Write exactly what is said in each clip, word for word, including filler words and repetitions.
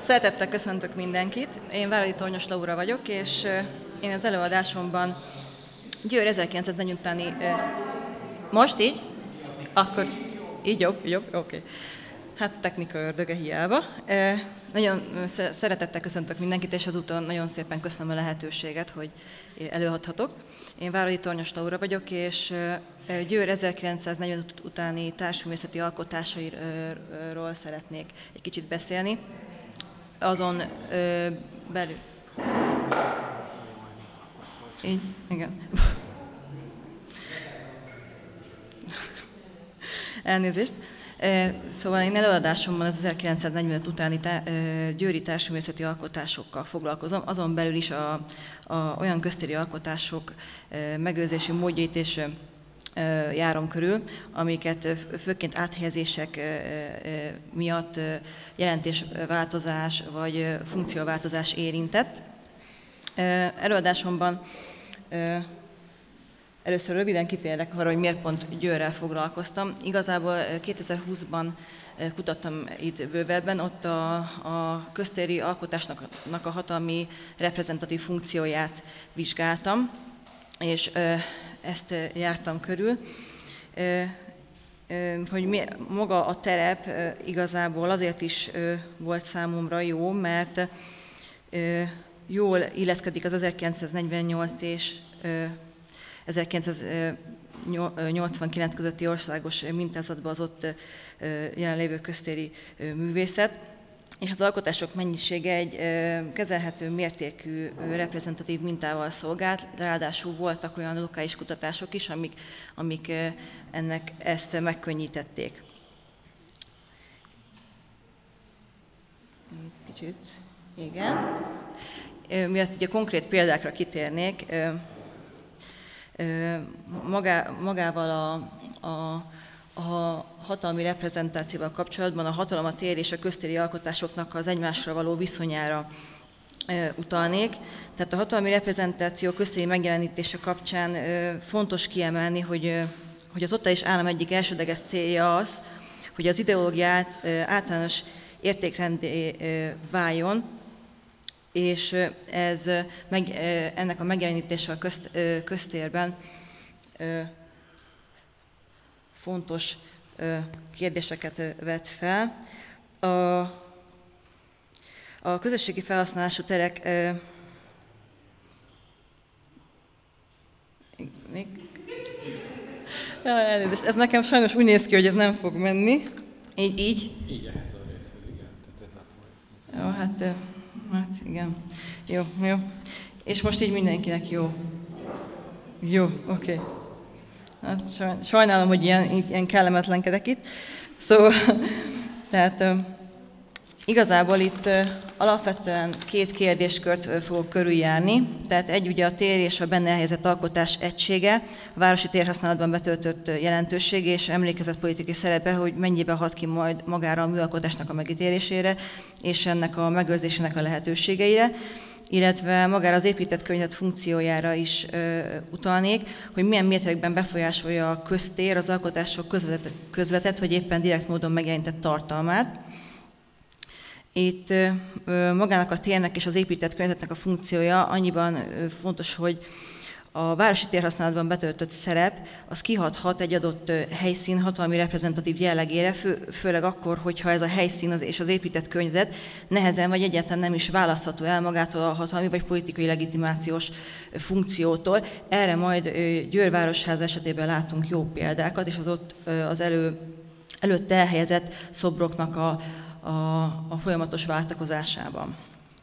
Szeretettel köszöntök mindenkit. Én Váradi Tornyos Laura vagyok, és én az előadásomban Győr ezerkilencszáznegyven utáni... Most így? Akkor így jobb, jobb, oké. Okay. Hát technika ördöge hiába. Nagyon szeretettel köszöntök mindenkit, és azúton nagyon szépen köszönöm a lehetőséget, hogy előadhatok. Én Váradi Tornyos Laura vagyok, és Győr ezerkilencszáznegyven utáni társművészeti alkotásairól szeretnék egy kicsit beszélni. Azon ö, belül... Így? Igen. Elnézést. Szóval én előadásomban az ezerkilencszáznegyvenöt utáni tá- győri társművészeti alkotásokkal foglalkozom, azon belül is a, a, olyan köztéri alkotások megőrzési módjait és járom körül, amiket főként áthelyezések miatt jelentésváltozás vagy funkcióváltozás érintett. Előadásomban először röviden kitérek arra, hogy miért pont Győrrel foglalkoztam. Igazából kétezer-húszban kutattam itt bővebben, ott a, a köztéri alkotásnak a hatalmi reprezentatív funkcióját vizsgáltam, és ezt jártam körül, hogy mi, maga a terep igazából azért is volt számomra jó, mert jól illeszkedik az ezerkilencszáznegyvennyolc és ezerkilencszáznyolcvankilenc közötti országos mintázatba az ott jelenlévő köztéri művészet, és az alkotások mennyisége egy kezelhető mértékű reprezentatív mintával szolgált, ráadásul voltak olyan lokális kutatások is, amik, amik ennek ezt megkönnyítették. Kicsit, igen. Miatt ugye konkrét példákra kitérnék, magá, magával a, a, a hatalmi reprezentációval kapcsolatban a hatalom, a tér és a köztéri alkotásoknak az egymásra való viszonyára e, utalnék. Tehát a hatalmi reprezentáció köztéri megjelenítése kapcsán e, fontos kiemelni, hogy, e, hogy a totális állam egyik elsődleges célja az, hogy az ideológiát e, általános értékrendé e, váljon, és ez, meg, e, ennek a megjelenítése a közt, e, köztérben e, fontos kérdéseket vet fel. A, a közösségi felhasználású terek még, ja, elnézést, ez nekem sajnos úgy néz ki, hogy ez nem fog menni. Így? Így, így ehhez a részhez, igen. Tehát ez a jó, hát, hát igen. Jó, jó. És most így mindenkinek jó. Jó, oké. Okay. Hát sajnálom, hogy ilyen, ilyen kellemetlenkedek itt. Szóval, tehát igazából itt alapvetően két kérdéskört fogok körüljárni. Tehát egy ugye a tér és a benne elhelyezett alkotás egysége, a városi térhasználatban betöltött jelentőség és emlékezetpolitikai szerepe, hogy mennyiben hat ki majd magára a műalkotásnak a megítélésére és ennek a megőrzésének a lehetőségeire, illetve magára az épített környezet funkciójára is ö, utalnék, hogy milyen mértékben befolyásolja a köztér az alkotások közvetett, közvetett vagy éppen direkt módon megjelentett tartalmát. Itt ö, magának a térnek és az épített környezetnek a funkciója annyiban ö, fontos, hogy a városi térhasználatban betöltött szerep, az kihathat egy adott helyszín hatalmi reprezentatív jellegére, fő, főleg akkor, hogyha ez a helyszín az, és az épített környezet nehezen vagy egyáltalán nem is választható el magától a hatalmi vagy politikai legitimációs funkciótól. Erre majd Győr városháza esetében látunk jó példákat, és az ott az elő, előtte elhelyezett szobroknak a, a, a folyamatos váltakozásában.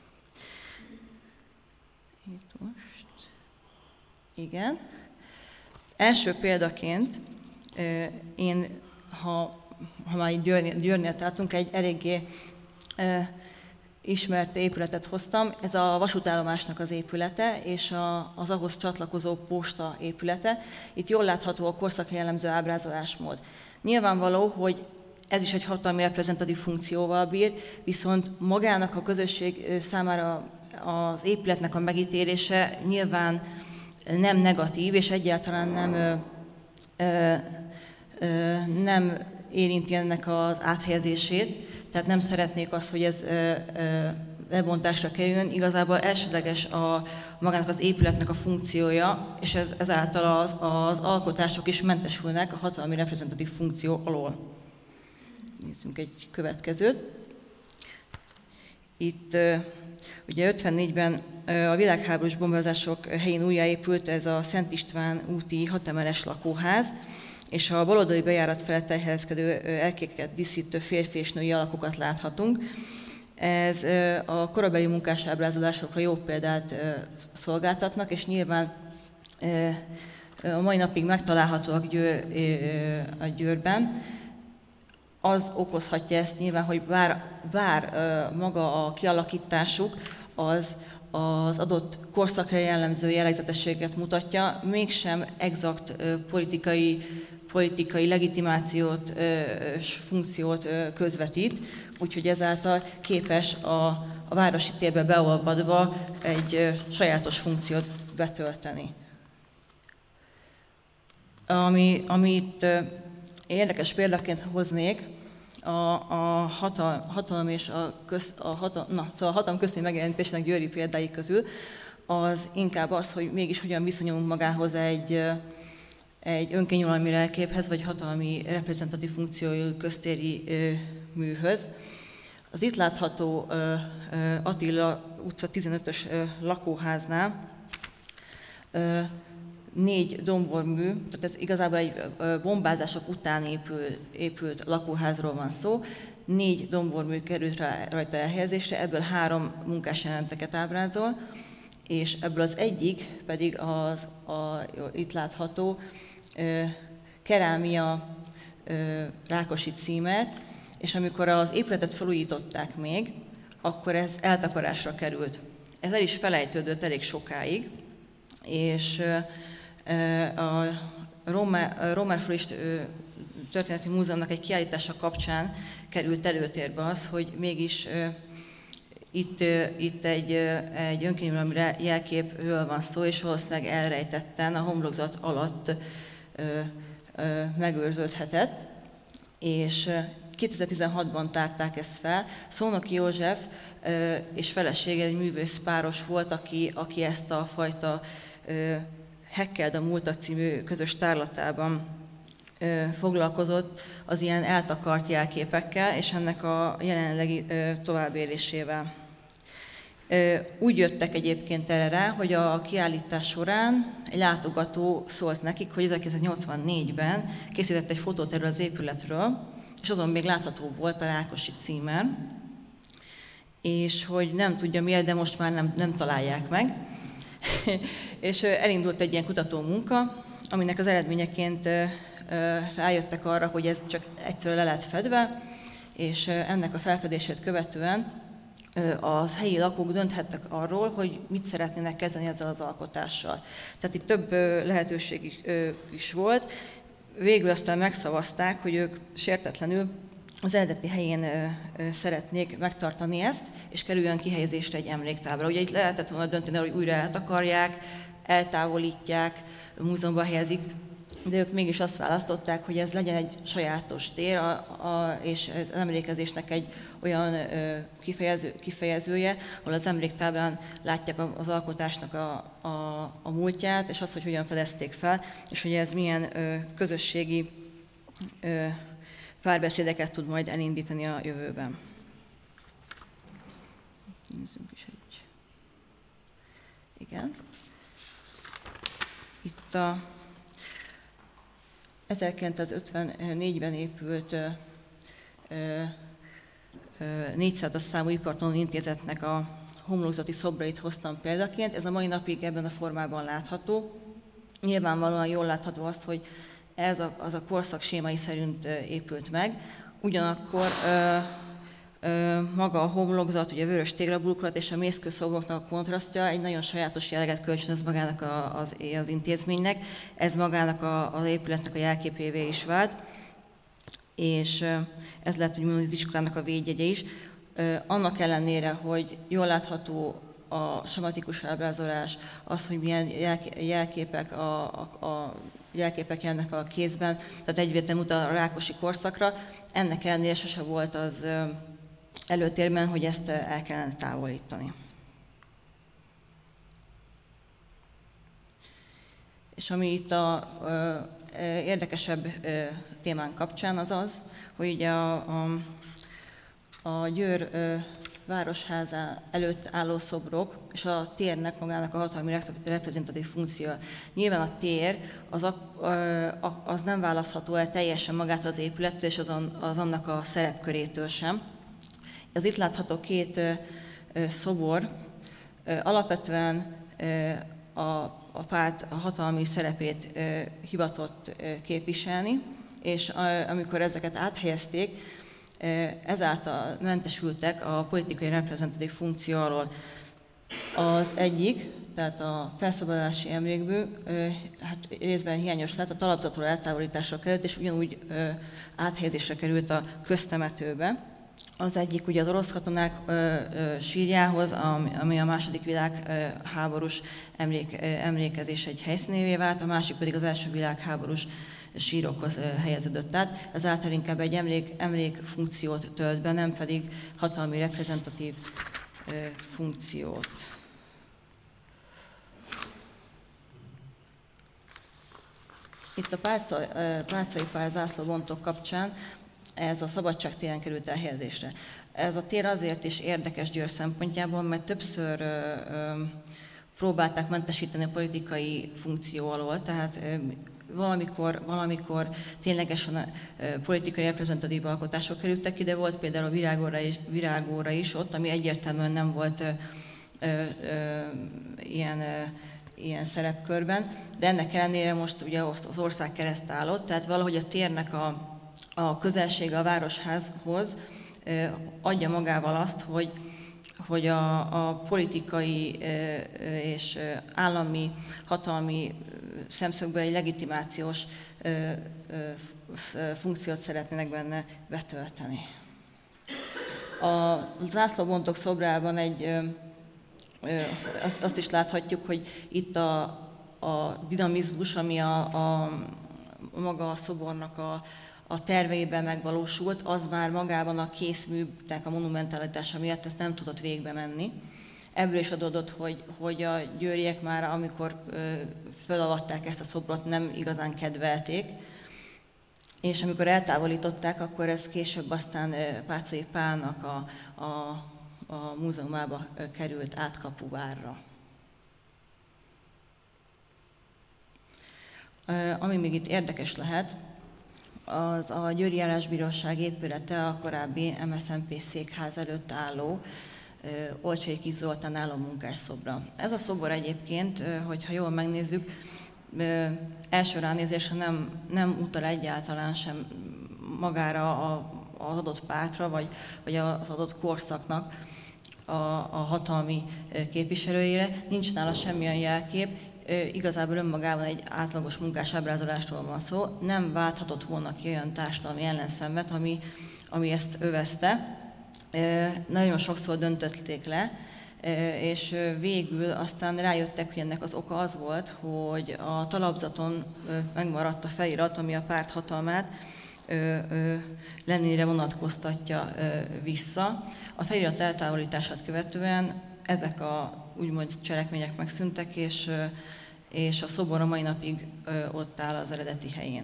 Igen. Első példaként én, ha, ha már így Győrnél, Győrnél tartunk, egy eléggé e, ismert épületet hoztam. Ez a vasútállomásnak az épülete, és a, az ahhoz csatlakozó posta épülete. Itt jól látható a korszakra jellemző ábrázolásmód. Nyilvánvaló, hogy ez is egy hatalmi reprezentatív funkcióval bír, viszont magának a közösség számára az épületnek a megítélése nyilván nem negatív, és egyáltalán nem, ö, ö, ö, nem érinti ennek az áthelyezését. tehát nem szeretnék azt, hogy ez lebontásra kerüljön. Igazából elsődleges a magának az épületnek a funkciója, és ez, ezáltal az, az alkotások is mentesülnek a hatalmi reprezentatív funkció alól. Nézzünk egy következőt. Itt ugye ötvennégyben a világháborús bombázások helyén újjáépült ez a Szent István úti hatemeles lakóház, és a baloldali bejárat felett elhelyezkedő erkéket díszítő férfi és női alakokat láthatunk. Ez a korabeli munkásábrázolásokra jó példát szolgáltatnak, és nyilván a mai napig megtalálhatóak Győr, a Győrben. Az okozhatja ezt nyilván, hogy bár, bár maga a kialakításuk az az adott korszakra jellemző jellegzetességet mutatja, mégsem exakt politikai, politikai legitimációt, funkciót közvetít, úgyhogy ezáltal képes a, a városi térbe beolvadva egy sajátos funkciót betölteni. Ami, amit érdekes példaként hoznék, a, a hatal, hatalom és a, köz, a, hatal, na, szóval a hatalom közti megjelenítésnek győri példái közül, az inkább az, hogy mégis hogyan viszonyulunk magához egy, egy önkényuralmi lelképhez, vagy hatalmi reprezentatív funkciójú köztéri ö, műhöz. Az itt látható ö, ö, Attila utca tizenötös ö, lakóháznál ö, négy dombormű, tehát ez igazából egy bombázások után épült, épült lakóházról van szó, négy dombormű került rá, rajta elhelyezésre, ebből három munkásjelenteket ábrázol, és ebből az egyik pedig az a, itt látható ö, kerámia ö, Rákosi címer, és amikor az épületet felújították még, akkor ez eltakarásra került. Ez el is felejtődött elég sokáig, és a Rómár Fölist Történeti Múzeumnak egy kiállítása kapcsán került előtérbe az, hogy mégis itt, itt egy, egy önkényuralmi jelképről van szó, és valószínűleg elrejtetten a homlokzat alatt megőrződhetett, és kétezer-tizenhatban tárták ezt fel. Szónoki József és felesége egy művészpáros volt, aki, aki ezt a fajta Hekkeld a múltat című közös tárlatában ö, foglalkozott az ilyen eltakart jelképekkel, és ennek a jelenlegi ö, továbbélésével. Ö, úgy jöttek egyébként erre rá, hogy a kiállítás során egy látogató szólt nekik, hogy ezerkilencszáznyolcvannégyben készített egy fotót erről az épületről, és azon még látható volt a Rákosi címer, és hogy nem tudja miért, de most már nem, nem találják meg. És elindult egy ilyen kutató munka, aminek az eredményeként rájöttek arra, hogy ez csak egyszerűen le lett fedve, és ennek a felfedését követően az helyi lakók dönthettek arról, hogy mit szeretnének kezdeni ezzel az alkotással. Tehát itt több lehetőség is volt. Végül aztán megszavazták, hogy ők sértetlenül az eredeti helyén szeretnék megtartani ezt, és kerüljön kihelyezésre egy emléktábla. Ugye itt lehetett volna dönteni, hogy újra eltakarják, eltávolítják, múzeumban helyezik, de ők mégis azt választották, hogy ez legyen egy sajátos tér, a, a, és az emlékezésnek egy olyan ö, kifejező, kifejezője, ahol az emléktáblán látják az alkotásnak a, a, a múltját, és azt, hogy hogyan fedezték fel, és hogy ez milyen ö, közösségi ö, párbeszédeket tud majd elindítani a jövőben. Nézzünk is egy. Igen. Itt a ezerkilencszázötvennégyben épült ö, ö, négyszáz számú Ipartanuló Intézetnek a homlokzati szobrait hoztam példaként. Ez a mai napig ebben a formában látható. Nyilvánvalóan jól látható az, hogy ez a, az a korszak sémai szerint épült meg. Ugyanakkor ö, ö, maga a homlokzat, ugye a vörös téglaburkolat és a mészkőszobroknak a kontrasztja egy nagyon sajátos jelleget kölcsönöz magának a, az, az intézménynek. Ez magának a, az épületnek a jelképévé is vált, és ez lehet, hogy az iskolának a védjegye is. Annak ellenére, hogy jól látható a sematikus ábrázolás, az, hogy milyen jelképek, a, a, a jelképek jelennek a kézben, tehát egyértelműen utal a Rákosi korszakra, ennek ellenére sose volt az előtérben, hogy ezt el kellene távolítani. És ami itt a, a, a érdekesebb a, témán kapcsán az az, hogy ugye a, a, a Győr a, városháza előtt álló szobrok és a térnek magának a hatalmi reprezentatív funkció. Nyilván a tér az, a, az nem választható el teljesen magát az épülettől és az, az annak a szerepkörétől sem. Az itt látható két szobor alapvetően a, a párt a hatalmi szerepét hivatott képviselni, és amikor ezeket áthelyezték, ezáltal mentesültek a politikai reprezentatív funkció alól. Az egyik, tehát a felszabadulási emlékből, hát részben hiányos lett, a talapzatról eltávolításra került, és ugyanúgy áthelyezésre került a köztemetőbe. Az egyik ugye az orosz katonák sírjához, ami a második világháborús emlék, emlékezés egy helyszínévé vált, a másik pedig az első világháborús sírokhoz helyeződött át, ezáltal inkább egy emlék, emlékfunkciót tölt be, nem pedig hatalmi reprezentatív funkciót. Itt a pálca, pálcai pál zászlóbontok kapcsán ez a Szabadság téren került elhelyezésre. Ez a tér azért is érdekes Győr szempontjából, mert többször ö, ö, próbálták mentesíteni a politikai funkció alól, tehát ö, valamikor, valamikor ténylegesen ö, politikai reprezentatív alkotások kerültek ide, volt például a virágóra is, virágóra is ott, ami egyértelműen nem volt ö, ö, ö, ilyen, ö, ilyen szerepkörben, de ennek ellenére most ugye az ország kereszt állott, tehát valahogy a térnek a a közelsége a városházhoz adja magával azt, hogy, hogy a, a politikai és állami, hatalmi szemszögből egy legitimációs funkciót szeretnének benne betölteni. A zászlóbontok szobrában egy, azt, azt is láthatjuk, hogy itt a, a dinamizmus, ami a, a maga a szobornak a a terveiben megvalósult, az már magában a készműnek a monumentalitása miatt ezt nem tudott végbe menni. Ebből is adódott, hogy, hogy a győriek már, amikor ö, felavatták ezt a szobrot, nem igazán kedvelték, és amikor eltávolították, akkor ez később aztán Páczai Pálnak a, a, a múzeumába került Átkapuvárra. Ami még itt érdekes lehet, az a Győri Járásbíróság épülete a korábbi em es zé em pé székház előtt álló Olcsai Kis Zoltán állammunkásszobra. Ez a szobor egyébként, hogyha jól megnézzük, első ránézésre nem, nem utal egyáltalán sem magára az adott pártra, vagy, vagy az adott korszaknak a, a hatalmi képviselőjére. Nincs nála semmilyen jelkép, igazából önmagában egy átlagos munkás ábrázolásról van szó, nem válthatott volna ki olyan társadalmi ellenszenvet, ami, ami ezt övezte. Nagyon sokszor döntötték le, és végül aztán rájöttek, hogy ennek az oka az volt, hogy a talapzaton megmaradt a felirat, ami a párt hatalmát Leninre vonatkoztatja vissza. A felirat eltávolítását követően ezek a úgymond cselekmények megszűntek, és, és a szobor a mai napig ott áll az eredeti helyén.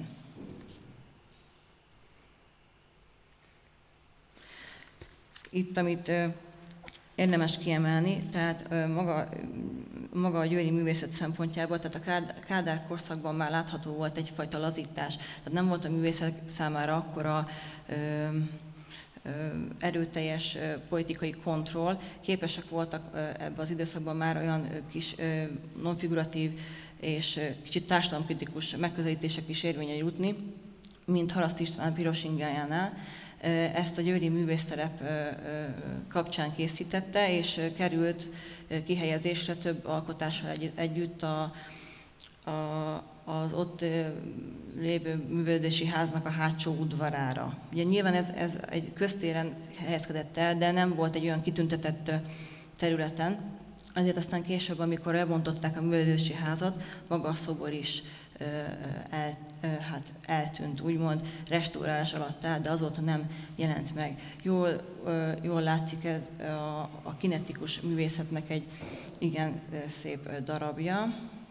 Itt, amit érdemes kiemelni, tehát maga, maga a győri művészet szempontjából, tehát a Kádár korszakban már látható volt egyfajta lazítás, tehát nem volt a művészet számára akkora ö, erőteljes politikai kontroll, képesek voltak ebben az időszakban már olyan kis nonfiguratív és kicsit társadalomkritikus megközelítések is érvényre jutni, mint Haraszt István Piros ingájánál. Ezt a győri művészterep kapcsán készítette, és került kihelyezésre több alkotással együtt a, a az ott lévő művelődési háznak a hátsó udvarára. Ugye nyilván ez, ez egy köztéren helyezkedett el, de nem volt egy olyan kitüntetett területen, ezért aztán később, amikor elbontották a művelődési házat, maga a szobor is el, hát eltűnt, úgymond restaurálás alatt áll, de azóta nem jelent meg. Jól, jól látszik ez a, a kinetikus művészetnek egy igen szép darabja.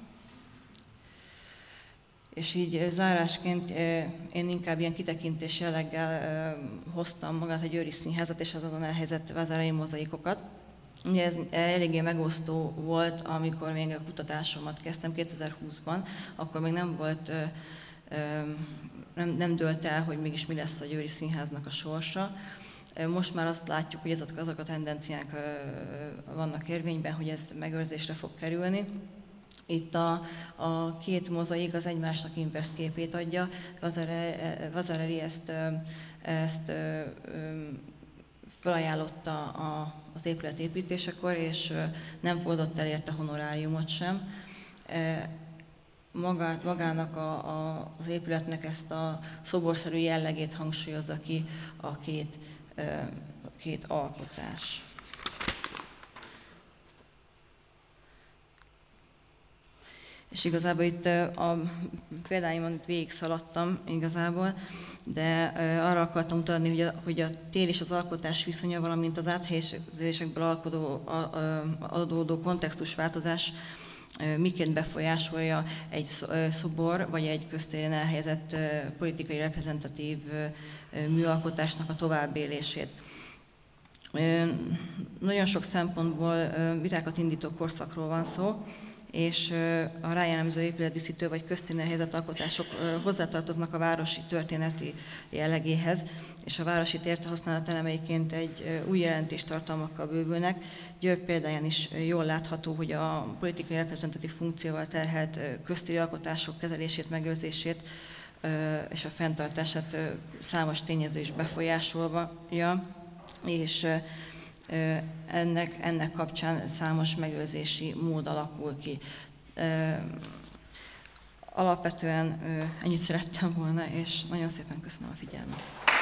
És így zárásként én inkább ilyen kitekintés jelleggel hoztam magát a Győri Színházat és az azon elhelyezett vázárhelyi mozaikokat. Ugye ez eléggé megosztó volt, amikor még a kutatásomat kezdtem kétezer-húszban, akkor még nem volt, nem, nem dőlt el, hogy mégis mi lesz a Győri Színháznak a sorsa. Most már azt látjuk, hogy ezek, azok a tendenciák vannak érvényben, hogy ez megőrzésre fog kerülni. Itt a, a két mozaik az egymásnak inverse képét adja. Vasarely ezt, ezt felajánlotta az épület építésekor, és nem fogadott el érte honoráriumot sem. Magát, magának a, a, az épületnek ezt a szoborszerű jellegét hangsúlyozza ki a két, a két alkotás. És igazából itt a példáimon végig szaladtam igazából, de arra akartam utalni, hogy a, hogy a tér és az alkotás viszonya, valamint az áthelyezésekből alkodó, adódó kontextusváltozás miként befolyásolja egy szobor vagy egy köztéren elhelyezett politikai reprezentatív műalkotásnak a továbbélését. Nagyon sok szempontból vitákat indító korszakról van szó, és a rájellemző épületdíszítő vagy köztéren elhelyezett alkotások hozzátartoznak a városi történeti jellegéhez, és a városi térhasználat elemeiként egy új jelentéstartalmakkal bővülnek. Győr példáján is jól látható, hogy a politikai reprezentatív funkcióval terhelt köztéri alkotások kezelését, megőrzését és a fenntartását számos tényező is befolyásolja, és ennek, ennek kapcsán számos megőrzési mód alakul ki. Alapvetően ennyit szerettem volna, és nagyon szépen köszönöm a figyelmet.